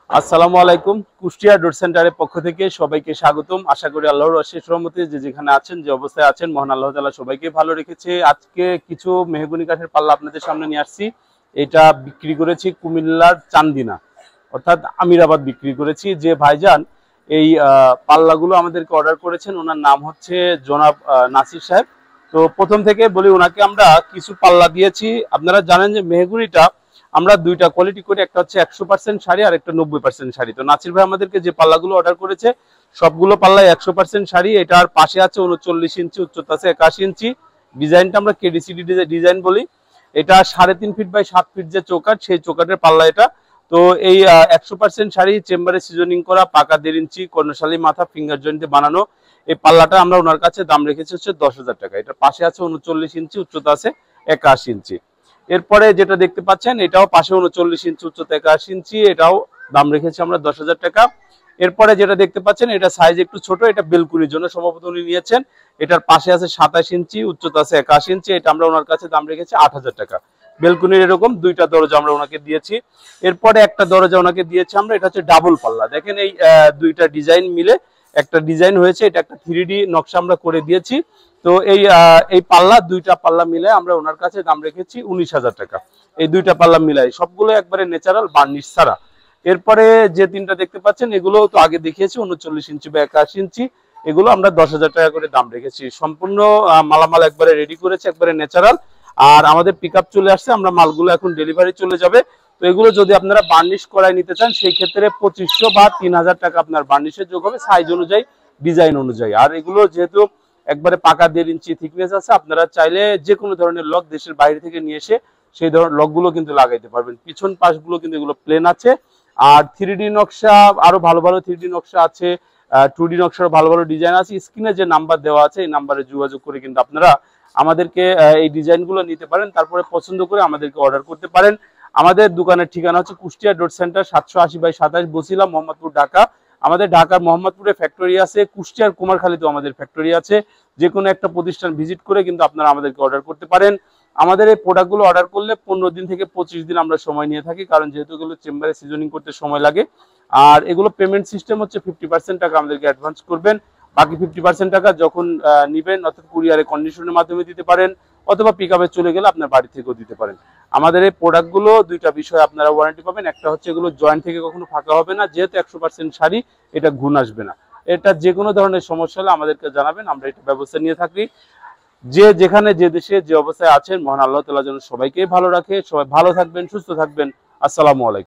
আসসালামু আলাইকুম। কুষ্টিয়া ডোর সেন্টারের পক্ষ থেকে সবাইকে স্বাগতম। আশা করি আল্লাহর অশেষ রহমতে যে যেখানে আছেন, যে অবস্থায় আছেন, মহান আল্লাহ তাআলা সবাইকে ভালো রেখেছে। আজকে কিছু মেহগনি কাঠের পাল্লা আপনাদের সামনে নিয়ে আসছি। এটা বিক্রি করেছি কুমিল্লার চান্দিনা, অর্থাৎ আমিরাবাদ বিক্রি করেছি। যে ভাইজান এই পাল্লাগুলো আমাদেরকে অর্ডার করেছেন, ওনার নাম হচ্ছে জনাব নাসির সাহেব। তো প্রথম থেকে বলি, ওনাকে আমরা কিছু পাল্লা দিয়েছি। আপনারা জানেন যে মেহগনিটা আমরা দুইটা কোয়ালিটি করে, একটা হচ্ছে 100% শাড়ি আর একটা 90% শাড়ি। তো নাসির ভাই আমাদেরকে যে পাল্লাগুলো অর্ডার করেছে সবগুলো পাল্লাই 100% শাড়ি। এটার পাশে আছে 39 ইঞ্চি, উচ্চতা আছে 81 ইঞ্চি। ডিজাইনটা আমরা কেডিসিডি ডিজাইন বলি। এটা 3.5 ফিট বাই 7 ফিট যে চৌকাঠ, সেই চৌকাঠের পাল্লা এটা। তো এই 100% শাড়ি চেম্বারে সিজনিং করা, পাকা 1.5 ইঞ্চি কর্ণশালী মাথা ফিঙ্গার জয়েন্টে বানানো এই পাল্লাটা আমরা ওনার কাছে দাম রেখেছি হচ্ছে 10,000 টাকা। এটার পাশে আছে 39 ইঞ্চি, উচ্চতা আছে 81 ইঞ্চি। এরপরে যেটা দেখতে পাচ্ছেন এটাও পাশে 39 ইঞ্চি, উচ্চতা 81 ইঞ্চি, এটাও দাম রেখেছি আমরা 10,000 টাকা। এরপরে যেটা দেখতে পাচ্ছেন এটা সাইজ একটু ছোট, এটা বেলকুনির জন্য সম্ভবত উনি নিয়েছেন। এটার পাশে আছে 27 ইঞ্চি, উচ্চতা আছে 81 ইঞ্চি, এটা আমরা ওনার কাছে দাম রেখেছি 8,000 টাকা। বেলকুনির এরকম দুইটা দরজা আমরা ওনাকে দিয়েছি। এরপরে একটা দরজা ওনাকে দিয়েছি আমরা, এটা হচ্ছে ডাবল পাল্লা। দেখেন এই দুইটা ডিজাইন মিলে একটা ডিজাইন হয়েছে, এটা একটা 3D নকশা আমরা করে দিয়েছি। তো এই পাল্লা দুইটা পাল্লা মিলে আমরা ওনার কাছে দাম রেখেছি 19,000 টাকা। এই দুইটা পাল্লা মিলাই সবগুলো একবারে ন্যাচারাল বার্নিশ ছাড়া। এরপরে যে তিনটা দেখতে পাচ্ছেন এগুলো তো আগে দেখিয়েছি 39 ইঞ্চি বা 81 ইঞ্চি, এগুলো আমরা 10,000 টাকা করে দাম রেখেছি। সম্পূর্ণ মালামাল একবারে রেডি করেছে, একবারে ন্যাচারাল। আর আমাদের পিকআপ চলে আসছে, আমরা মালগুলো এখন ডেলিভারি চলে যাবে। তো এগুলো যদি আপনারা বার্নিশ করায় নিতে চান সেই ক্ষেত্রে 2500 বা 3,000 টাকা আপনার বার্নিশের যোগ হবে, সাইজ অনুযায়ী, ডিজাইন অনুযায়ী। আর এগুলো যেহেতু একবারে পাকা 1.5 ইঞ্চি থিকনেস আছে, আপনারা চাইলে যে কোনো ধরনের লক দেশের বাইরে থেকে নিয়ে এসে সেই ধরনের লকগুলো কিন্তু লাগাইতে পারবেন। পিছন পাশগুলো কিন্তু এগুলো প্লেন আছে। আর 3D নকশা, আরো ভালো ভালো 3D নকশা আছে, 2D নকশার ভালো ভালো ডিজাইন আছে। স্ক্রিনে যে নাম্বার দেওয়া আছে এই নাম্বারে যোগাযোগ করে কিন্তু আপনারা আমাদেরকে এই ডিজাইনগুলো নিতে পারেন, তারপরে পছন্দ করে আমাদেরকে অর্ডার করতে পারেন। আমাদের দোকানের ঠিকানা হচ্ছে কুষ্টিয়া ডট সেন্টার 780/27 বসিলা, মোহাম্মদপুর, ঢাকা। আমাদের ঢাকার মোহাম্মদপুরে ফ্যাক্টরি আছে, কুষ্টিয়ার কুমারখালীতেও আমাদের ফ্যাক্টরি আছে। যে কোনো একটা প্রতিষ্ঠান ভিজিট করে কিন্তু আপনারা আমাদেরকে অর্ডার করতে পারেন। আমাদের এই প্রোডাক্টগুলো অর্ডার করলে 15 দিন থেকে 25 দিন আমরা সময় নিয়ে থাকি, কারণ যেহেতু এগুলো চেম্বারে সিজনিং করতে সময় লাগে। আর এগুলো পেমেন্ট সিস্টেম হচ্ছে 50% টাকা আমাদেরকে অ্যাডভান্স করবেন, বাকি 50% টাকা যখন নিবেন, অর্থাৎ কুরিয়ারে কন্ডিশনের মাধ্যমে দিতে পারেন, অথবা পিকআপে চলে গেলে আপনার বাড়ি থেকেও দিতে পারেন। আমাদের এই প্রোডাক্টগুলো দুইটা বিষয় আপনারা ওয়ারেন্টি পাবেন। একটা হচ্ছে এগুলো জয়েন্ট থেকে কখনো ফাঁকা হবে না, যেহেতু 100% শাড়ি, এটা ঘুণ আসবে না। এটা যে কোনো ধরনের সমস্যা হলে আমাদেরকে জানাবেন, আমরা এটা ব্যবস্থা নিয়ে থাকি। যে যেখানে যে দেশে যে অবস্থায় আছেন, মহান আল্লাহ তাআলা যেন সবাইকে ভালো রাখে। সবাই ভালো থাকবেন, সুস্থ থাকবেন। আসসালামু আলাইকুম।